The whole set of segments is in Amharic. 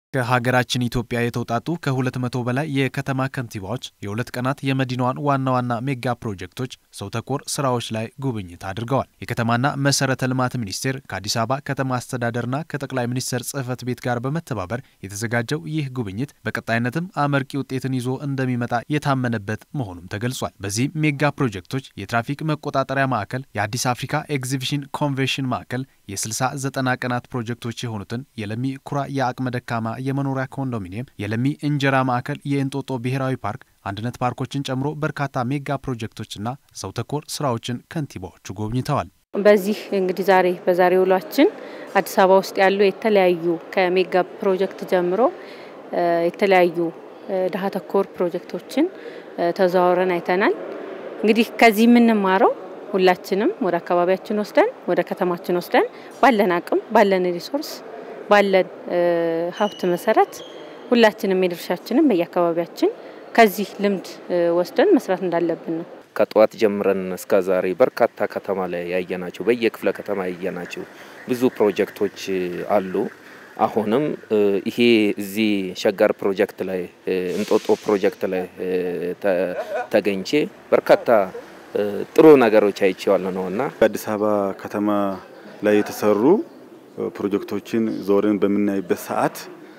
ከሀገራችን ኢትዮጵያ የተውጣጡ ከ200 በላይ የከተማ ከንቲባዎች የሁለት ቀናት የመዲናዋን ዋና ሜጋ ፕሮጀክቶች ሰው ተኮር ስራዎች ላይ ጉብኝት አድርገዋል። የከተማና መሰረተ ልማት ሚኒስቴር ከአዲስ አበባ ከተማ አስተዳደርና ከጠቅላይ ሚኒስትር ጽህፈት ቤት ጋር በመተባበር የተዘጋጀው ይህ ጉብኝት በቀጣይነትም አመርቂ ውጤትን ይዞ እንደሚመጣ የታመነበት መሆኑም ተገልጿል። በዚህ ሜጋ ፕሮጀክቶች የትራፊክ መቆጣጠሪያ ማዕከል፣ የአዲስ አፍሪካ ኤግዚቢሽን ኮንቬንሽን ማዕከል፣ የ60-90 ቀናት ፕሮጀክቶች የሆኑትን የለሚ ኩራ የአቅመ ደካማ የመኖሪያ ኮንዶሚኒየም፣ የለሚ እንጀራ ማዕከል፣ የእንጦጦ ብሔራዊ ፓርክ፣ አንድነት ፓርኮችን ጨምሮ በርካታ ሜጋ ፕሮጀክቶችና ሰው ተኮር ስራዎችን ከንቲባዎቹ ጎብኝተዋል። በዚህ እንግዲህ በዛሬው ውሏችን አዲስ አበባ ውስጥ ያሉ የተለያዩ ከሜጋ ፕሮጀክት ጀምሮ የተለያዩ ደሃ ተኮር ፕሮጀክቶችን ተዛውረን አይተናል። እንግዲህ ከዚህ የምንማረው ሁላችንም ወደ አካባቢያችን ወስደን ወደ ከተማችን ወስደን ባለን አቅም ባለን ሪሶርስ ባለን ሀብት መሰረት ሁላችንም የድርሻችንን በየአካባቢያችን ከዚህ ልምድ ወስደን መስራት እንዳለብን ነው። ከጧት ጀምረን እስከ ዛሬ በርካታ ከተማ ላይ ያየናቸው በየክፍለ ከተማ ያየናቸው ብዙ ፕሮጀክቶች አሉ። አሁንም ይሄ እዚህ ሸጋር ፕሮጀክት ላይ እንጦጦ ፕሮጀክት ላይ ተገኝቼ በርካታ ጥሩ ነገሮች አይቼዋለሁ ነውና አዲስ አበባ ከተማ ላይ የተሰሩ ፕሮጀክቶችን ዞረን በመናይበት ሰዓት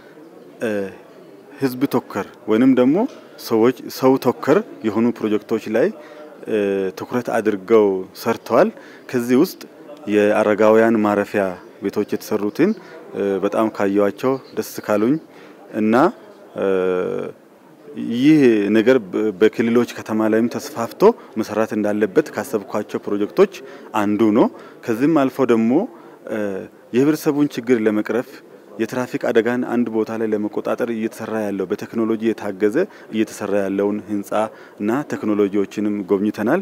ህዝብ ተኮር ወይንም ደግሞ ሰው ተኮር የሆኑ ፕሮጀክቶች ላይ ትኩረት አድርገው ሰርተዋል። ከዚህ ውስጥ የአረጋውያን ማረፊያ ቤቶች የተሰሩትን በጣም ካየዋቸው ደስ ካሉኝ እና ይህ ነገር በክልሎች ከተማ ላይም ተስፋፍቶ መሰራት እንዳለበት ካሰብኳቸው ፕሮጀክቶች አንዱ ነው። ከዚህም አልፎ ደግሞ የህብረተሰቡን ችግር ለመቅረፍ የትራፊክ አደጋን አንድ ቦታ ላይ ለመቆጣጠር እየተሰራ ያለው በቴክኖሎጂ የታገዘ እየተሰራ ያለውን ህንጻና ቴክኖሎጂዎችንም ጎብኝተናል።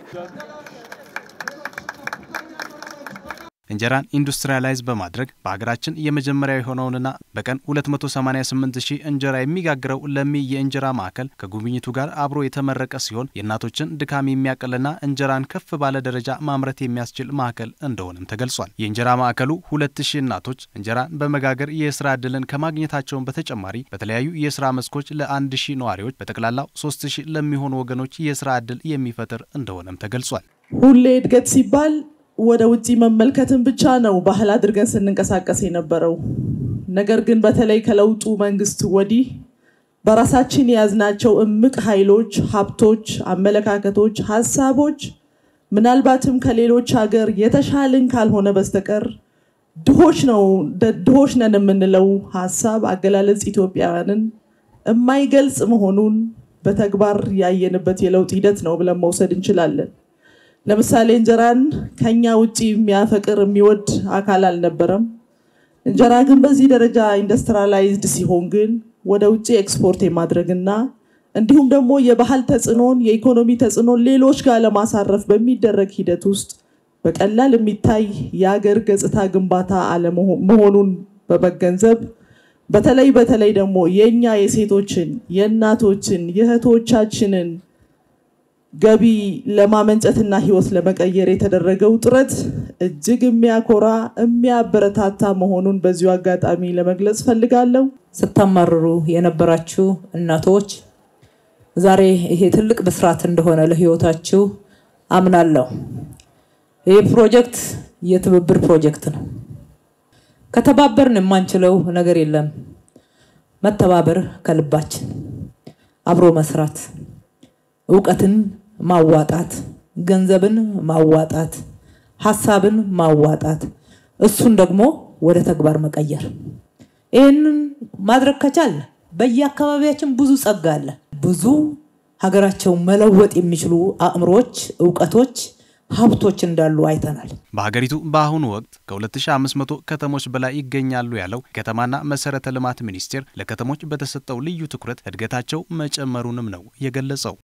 እንጀራን ኢንዱስትሪያላይዝ በማድረግ በሀገራችን የመጀመሪያው የሆነውንና በቀን 288,000 እንጀራ የሚጋግረው ለሚ የእንጀራ ማዕከል ከጉብኝቱ ጋር አብሮ የተመረቀ ሲሆን የእናቶችን ድካም የሚያቀልና እንጀራን ከፍ ባለ ደረጃ ማምረት የሚያስችል ማዕከል እንደሆነም ተገልጿል። የእንጀራ ማዕከሉ 2000 እናቶች እንጀራን በመጋገር የስራ ዕድልን ከማግኘታቸው በተጨማሪ በተለያዩ የስራ መስኮች ለ1000 ነዋሪዎች በጠቅላላው 3000 ለሚሆኑ ወገኖች የስራ ዕድል የሚፈጥር እንደሆነም ተገልጿል። ሁሌ እድገት ሲባል ወደ ውጪ መመልከትን ብቻ ነው ባህል አድርገን ስንንቀሳቀስ የነበረው። ነገር ግን በተለይ ከለውጡ መንግስት ወዲህ በራሳችን ያዝናቸው እምቅ ኃይሎች፣ ሀብቶች፣ አመለካከቶች፣ ሐሳቦች ምናልባትም ከሌሎች ሀገር የተሻለን ካልሆነ በስተቀር ድሆች ነን የምንለው ሐሳብ አገላለጽ ኢትዮጵያውያንን የማይገልጽ መሆኑን በተግባር ያየንበት የለውጥ ሂደት ነው ብለን መውሰድ እንችላለን። ለምሳሌ እንጀራን ከኛ ውጪ የሚያፈቅር የሚወድ አካል አልነበረም። እንጀራ ግን በዚህ ደረጃ ኢንዱስትሪያላይዝድ ሲሆን ግን ወደ ውጪ ኤክስፖርት የማድረግና እንዲሁም ደግሞ የባህል ተጽዕኖን የኢኮኖሚ ተጽዕኖን ሌሎች ጋር ለማሳረፍ በሚደረግ ሂደት ውስጥ በቀላል የሚታይ የሀገር ገጽታ ግንባታ አለመሆኑን በመገንዘብ በተለይ ደግሞ የኛ የሴቶችን የእናቶችን የእህቶቻችንን ገቢ ለማመንጨትና ህይወት ለመቀየር የተደረገው ጥረት እጅግ የሚያኮራ የሚያበረታታ መሆኑን በዚሁ አጋጣሚ ለመግለጽ ፈልጋለሁ። ስታማርሩ የነበራችሁ እናቶች ዛሬ ይሄ ትልቅ ብስራት እንደሆነ ለህይወታችሁ አምናለሁ። ይሄ ፕሮጀክት የትብብር ፕሮጀክት ነው። ከተባበርን የማንችለው ነገር የለም። መተባበር ከልባችን አብሮ መስራት እውቀትን ማዋጣት ገንዘብን ማዋጣት ሐሳብን ማዋጣት እሱን ደግሞ ወደ ተግባር መቀየር ይሄንን ማድረግ ከቻለ በየአካባቢያችን ብዙ ጸጋ አለ። ብዙ ሀገራቸው መለወጥ የሚችሉ አእምሮች እውቀቶች ሀብቶች እንዳሉ አይተናል። በሀገሪቱ በአሁኑ ወቅት ከ2500 ከተሞች በላይ ይገኛሉ ያለው ከተማና መሰረተ ልማት ሚኒስቴር ለከተሞች በተሰጠው ልዩ ትኩረት እድገታቸው መጨመሩንም ነው የገለጸው።